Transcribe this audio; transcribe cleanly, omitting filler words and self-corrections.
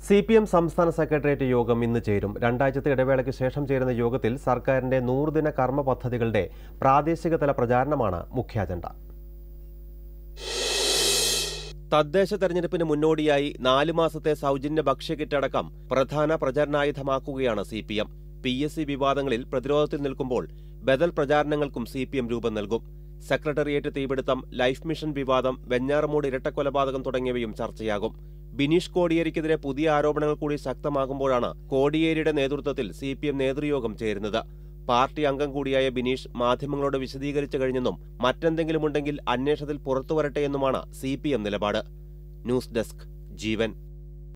CPM സംസ്ഥാന secretariat യോഗം ഇന്ന് ചേരും. രണ്ടാഴ്ചത്തെ ഇടവേളയ്ക്ക് ശേഷം ചേരുന്ന യോഗത്തിൽ സർക്കാരിന്റെ 100 ദിന കർമ്മ പദ്ധതികളുടെ പ്രാദേശിക തല പ്രചാരണമാണ് മുഖ്യ അജണ്ട. തദ്ദേശ തെരഞ്ഞെടുപ്പിന് മുന്നോടിയായി 4 മാസത്തെ സൗജന്യ ഭക്ഷ്യക്കിറ്റ് അടക്കം പ്രധാന പ്രചരണായുധമാക്കുകയാണ് CPM. PSC വിവാദങ്ങളിൽ പ്രതിരോധത്തിൽ നിൽക്കുമ്പോൾ ബദൽ പ്രചാരണങ്ങൾക്കും CPM രൂപം നൽകും. സെക്രട്ടേറിയറ്റ് തീപിടുത്തം, ലൈഫ് മിഷൻ വിവാദം, വെഞ്ഞാറമൂട് ഇരട്ടക്കൊലപാതകം തുടങ്ങിയവയും ചർച്ചയാകും. ബിനീഷ് കോടിയേരിക്കെതിരെ പുതിയ ആരോപണങ്ങൾ കൂടി ശക്തമാകുമ്പോഴാണ് കോടിയേരിയുടെ നേതൃത്വത്തിൽ CPM നേതൃയോഗം ചേരുന്നത്. പാർട്ടി അംഗം കൂടിയായ ബിനീഷ് മാധ്യമങ്ങളോട് വിശദീകരിച്ചു കഴിഞ്ഞെന്നും മറ്റെന്തെങ്കിലുമുണ്ടെങ്കിൽ അന്വേഷണത്തിൽ പുറത്തുവരട്ടെയെന്നുമാണ് CPM നിലപാട്. ന്യൂസ് ഡെസ്ക്, ജീവൻ.